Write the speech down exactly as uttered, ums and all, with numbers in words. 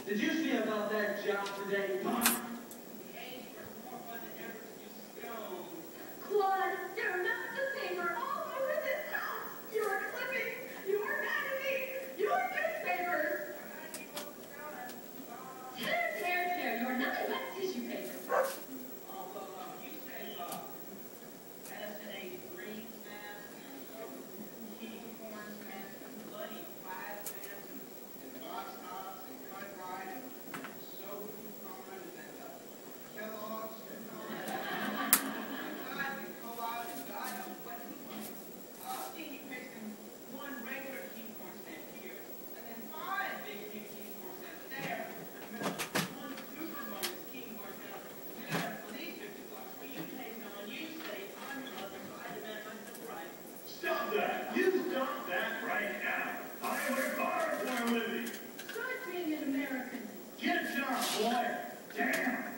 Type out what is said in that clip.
Did you see about that job today, Pop? The age was more fun than ever to use stone. Claude, you're not the paper all over this house. Your clippings, your magazines, your newspapers. Tear, tear, tear. You're nothing but tissue paper. Oh, well, uh, you say, uh, S and A green mask, King corn mask, bloody plaid mask, and box tops, and cut right, and soap commons, and uh, Kellogg's, and uh, God, and co-op, and God, and what uh, King takes them one regular King corn stand here, and then five big big King corn stands there. One super bonus King corn stand there for these fifty bucks. Will you pay someone? You say I'm your husband, so I demand my right. Stop that! You stop that right now! I work hard for a living! Start being an American. Get a job, boy! Damn!